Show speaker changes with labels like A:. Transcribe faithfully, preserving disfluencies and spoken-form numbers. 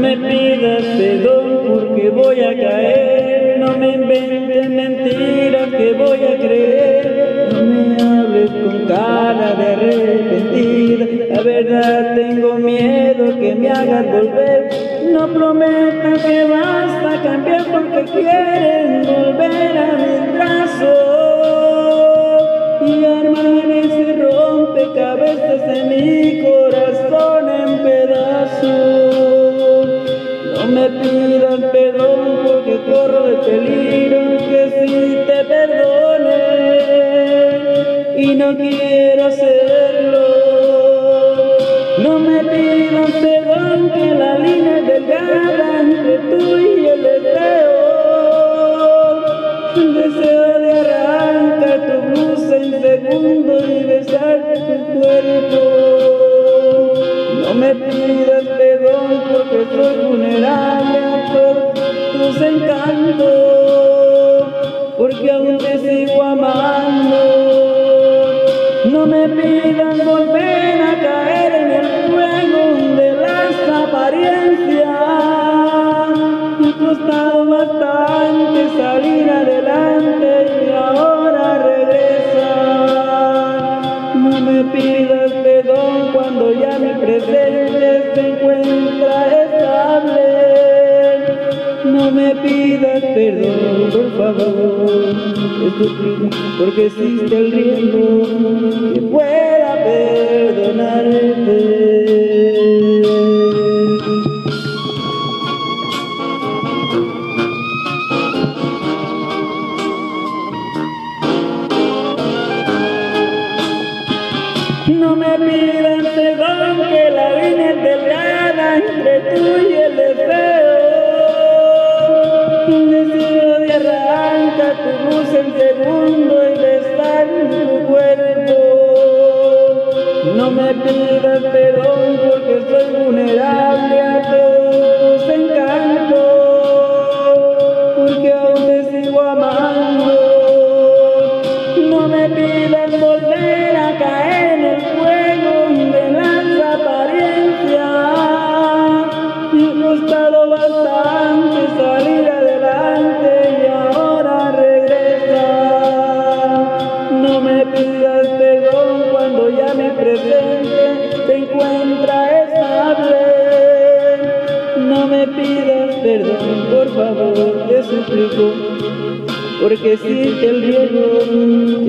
A: me pidas perdón porque voy a caer, no me inventes mentiras que voy a creer, no me hables con cara de arrepentida, la verdad tengo miedo que me hagas volver, no prometas que vas a cambiar porque quieres volver a mis brazos y armar ese rompecabezas en mi corazón en pedazos. No me pidas perdón porque corro el peligro que si te perdone y no quiero hacerlo. No me pidas perdón que la línea es delgada entre tú y el deseo. El deseo de arrancar tu blusa en segundo y besar tu cuerpo. No me pidas perdón porque soy vulnerable a todos tus encantos, porque aún te sigo amando. No me pidas volver a caer en el juego de las apariencias. Me ha costado bastante salir adelante y ahora regresar. No me pidas perdón cuando ya mi presente se encuentra estable. No me pidas perdón, por favor, te suplico, porque existe el riesgo que pueda perdonarte. No me pidas perdón que la línea es delgada entre tú y el deseo. El deseo de arrancar tu luz en segundo y besar tu cuerpo. No me pidas perdón porque soy vulnerable a todos tus encantos, porque aún te sigo amando. No me pidas volver a caer en el juego de las apariencias. Me ha costado bastante salir adelante y ahora regresar. No me pidas perdón cuando ya mi presente se encuentra estable. No me pidas perdón, por favor, te suplico, porque existe el riesgo